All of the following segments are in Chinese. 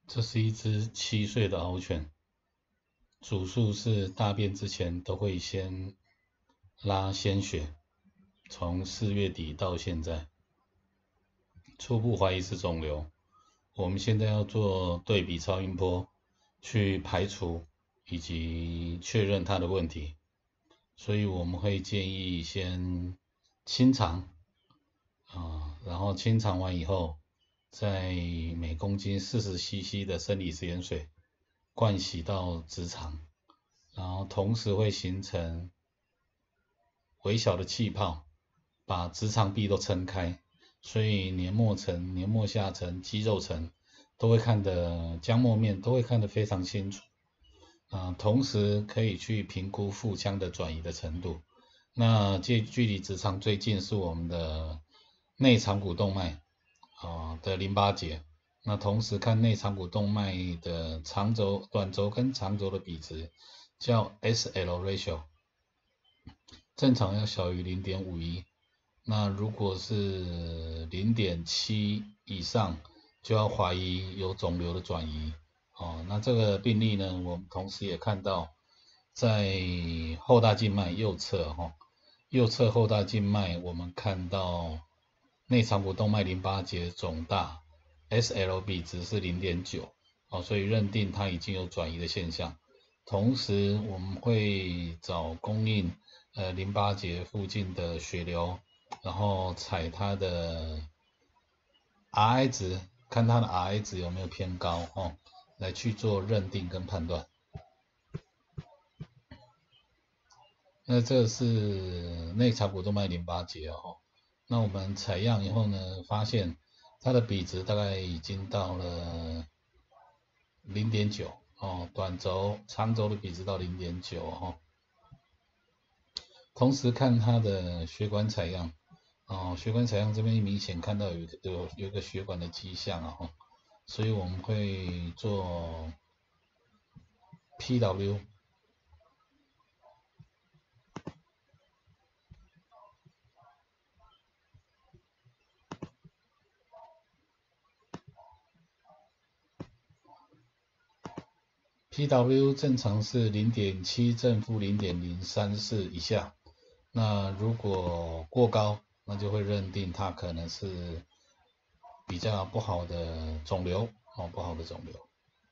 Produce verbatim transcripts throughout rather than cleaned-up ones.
这是一只七岁的獒犬，主诉是大便之前都会先拉鲜血，从四月底到现在，初步怀疑是肿瘤。我们现在要做对比超音波，去排除以及确认它的问题，所以我们会建议先清肠啊，然后清肠完以后，再每公斤四十 C C 的生理食盐水灌洗到直肠，然后同时会形成微小的气泡，把直肠壁都撑开，所以黏膜层、黏膜下层、肌肉层都会看得浆膜面都会看得非常清楚。啊，同时可以去评估腹腔的转移的程度。那距距离直肠最近是我们的内肠骨动脉啊的淋巴结。那同时看内肠骨动脉的长轴、短轴跟长轴的比值，叫 S L ratio， 正常要小于 零点五一。那如果是 零点七 以上，就要怀疑有肿瘤的转移。哦，那这个病例呢，我们同时也看到，在后大静脉右侧哈、哦，右侧后大静脉我们看到内肠骨动脉淋巴结肿大 ，S L 比值是 零点九，哦，所以认定它已经有转移的现象。同时我们会找供应呃淋巴结附近的血流，然后采它的 R I 值，看它的 R I 值有没有偏高哦。来去做认定跟判断。那这是内肠骨动脉淋巴结哦。那我们采样以后呢，发现它的比值大概已经到了 零点九 哦，短轴、长轴的比值到 零点九 哦。同时看它的血管采样哦，血管采样这边明显看到有有有一个血管的迹象啊、哦，所以我们会做 P W。P W 正常是 零点七 正负 零点零三四 以下，那如果过高，那就会认定它可能是比较不好的肿瘤哦，不好的肿瘤。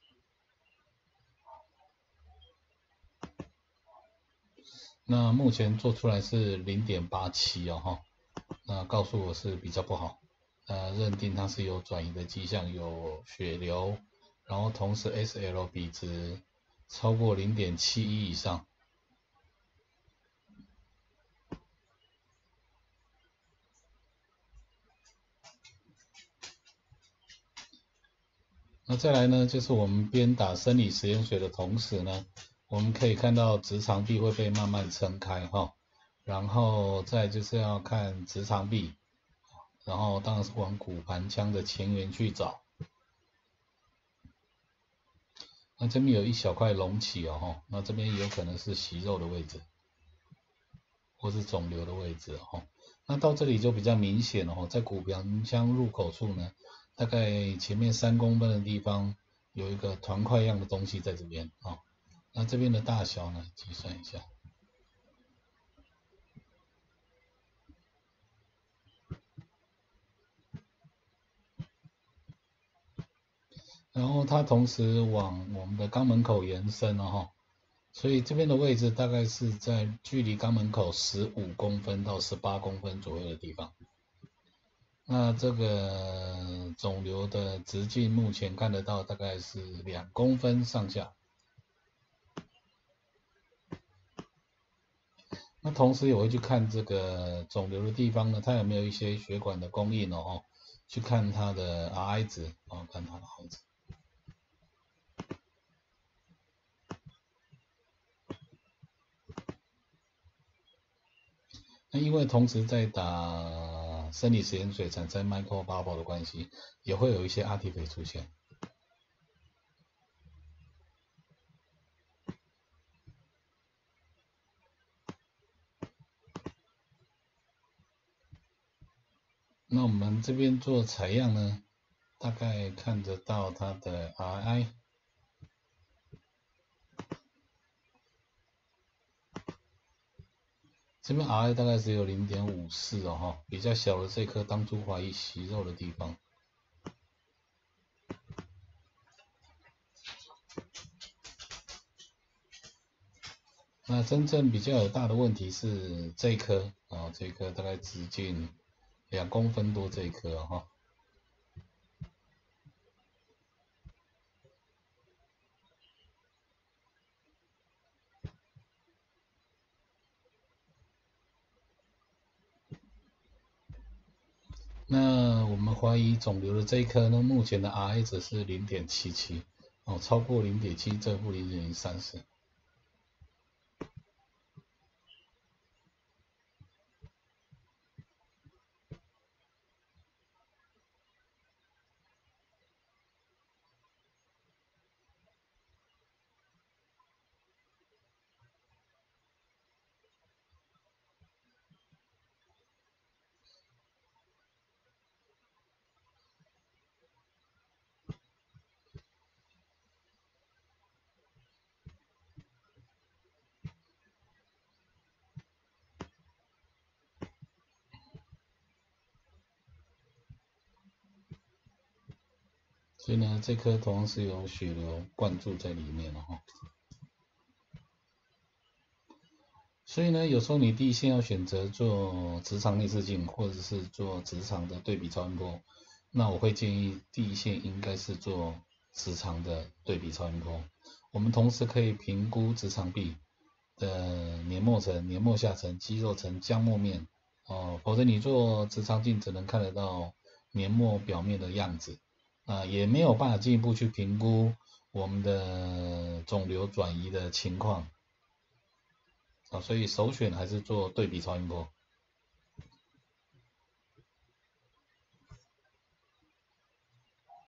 那目前做出来是 零点八七 哦哈，那告诉我是比较不好，呃，认定它是有转移的迹象，有血流，然后同时 S L 比值超过 零点七一 以上。那再来呢，就是我们边打生理食盐水的同时呢，我们可以看到直肠壁会被慢慢撑开哈，然后再就是要看直肠壁，然后当然是往骨盘腔的前缘去找。那这边有一小块隆起哦，那这边有可能是息肉的位置，或是肿瘤的位置哦。那到这里就比较明显哦，在骨盆腔入口处呢，大概前面三公分的地方有一个团块样的东西在这边哦。那这边的大小呢，计算一下。然后它同时往我们的肛门口延伸了哈，所以这边的位置大概是在距离肛门口十五公分到十八公分左右的地方。那这个肿瘤的直径目前看得到大概是两公分上下。那同时也会去看这个肿瘤的地方呢，它有没有一些血管的供应哦，去看它的 R I 值哦，看它的 R I 值。那因为同时在打生理食盐水产生 micro bubble 的关系，也会有一些 artifact 出现。那我们这边做采样呢， 大概看得到它的 R I。这边 R I 大概只有 零点五四 哦哈，比较小的这颗当初怀疑息肉的地方。那真正比较有大的问题是这一颗啊，这一颗大概直径两公分多这一颗哈。那我们怀疑肿瘤的这一颗呢，目前的 R I 值是 零点七七，哦，超过 零点七，正负 零点零三四。所以呢，这颗同样是有血流灌注在里面了哈。所以呢，有时候你第一线要选择做直肠内视镜，或者是做直肠的对比超音波，那我会建议第一线应该是做直肠的对比超音波。我们同时可以评估直肠壁的黏膜层、黏膜下层、肌肉层、浆膜面哦，否则你做直肠镜只能看得到黏膜表面的样子，啊，也没有办法进一步去评估我们的肿瘤转移的情况。啊，所以首选还是做对比超音波。